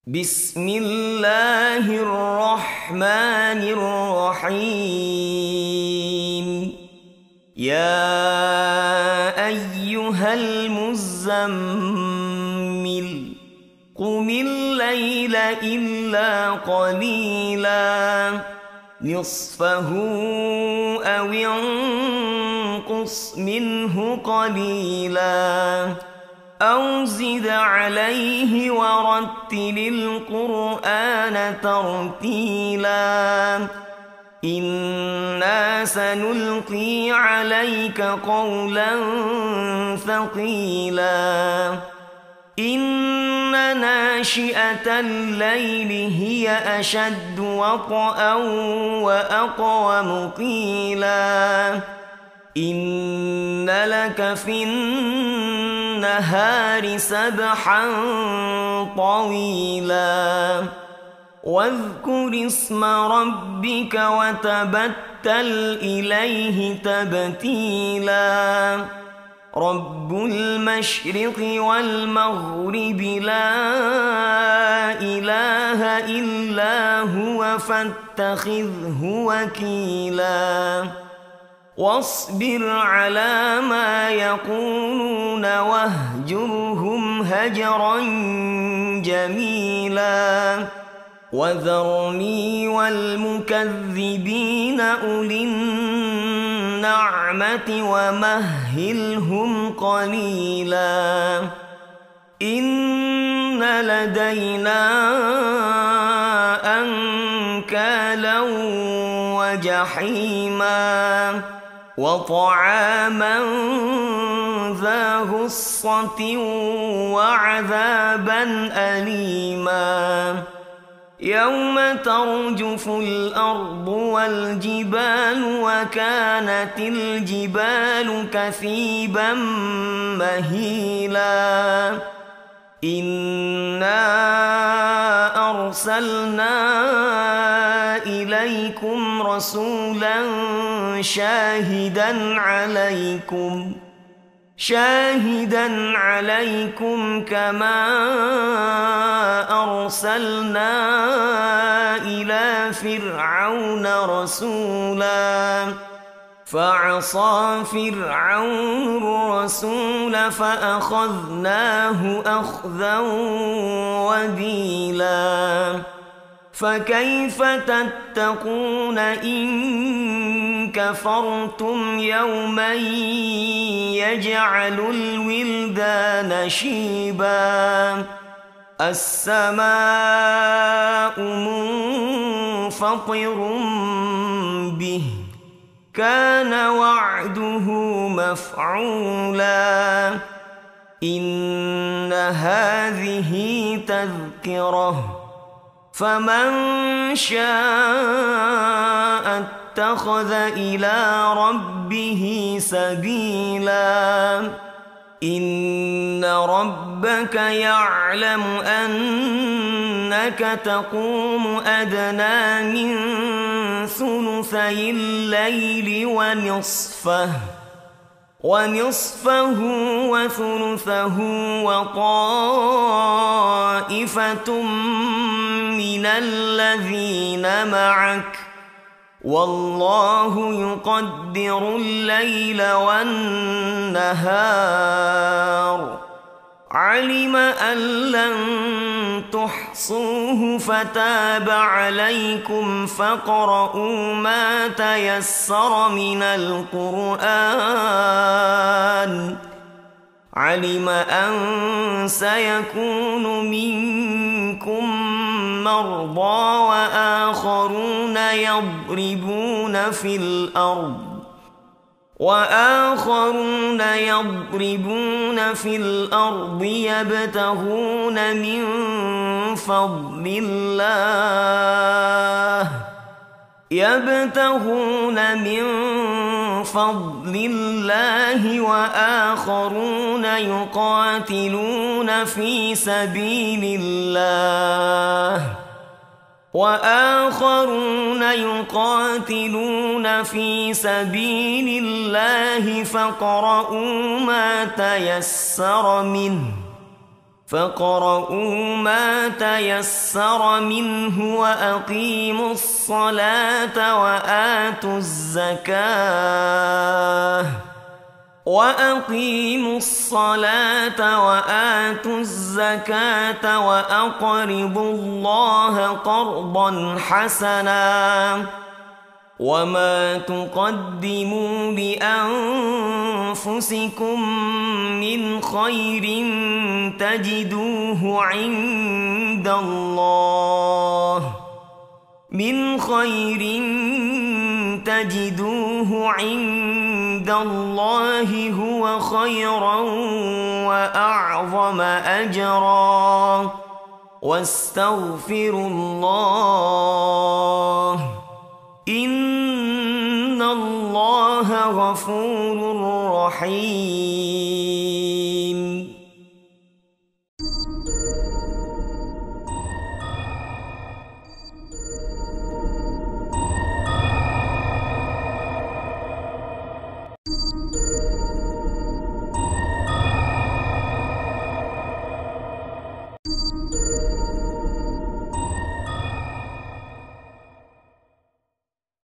بسم الله الرحمن الرحيم. يا أيها المزمل قم الليل إلا قليلا نصفه أو انقص منه قليلا أو زد عليه ورتل القرآن ترتيلا إنا سنلقي عليك قولا ثقيلا إن ناشئة الليل هي أشد وطئا وأقوم قيلا إن لك في النهار سبحا طويلا واذكر اسم ربك وتبتل إليه تبتيلا رب المشرق والمغرب لا إله إلا هو فاتخذه وكيلا واصبر على ما يقولون واهجرهم هجرا جميلا وذرني والمكذبين أولي النعمة ومهلهم قليلا إن لدينا أنكالا وجحيما وطعاما ذا غصة وعذابا أليما يوم ترجف الأرض والجبال وكانت الجبال كثيبا مهيلا إنا أرسلنا إليكم رسولا شاهدا عليكم كما أرسلنا إلى فرعون رسولا فعصى فرعون الرسول فأخذناه أخذا وبيلا فكيف تتقون إن كفرتم يوما يجعل الولدان شيبا السماء منفطر به كان وعده مفعولا إن هذه تذكرة فمن شاء اتخذ إلى ربه سبيلا إن ربك يعلم أنك تقوم أدنى من ثلثي الليل ونصفه وثلثه وطائفة من الذين معك والله يقدر الليل والنهار علم أن لن تحصوه فتاب عليكم فاقرؤوا ما تيسر من القرآن علم أن سيكون منكم مرضى وآخرون يضربون في الأرض يبتغون من فضل الله وآخرون يقاتلون في سبيل الله فاقرؤوا ما تيسر منه فاقرؤوا ما تيسر منه وأقيموا الصلاة وآتوا الزكاة وأقرضوا الله قرضا حسنا وما تقدموا لأنفسكم من خير تجدوه عند الله هو خيرا وأعظم أجرا واستغفروا الله إن الله غفور رحيم.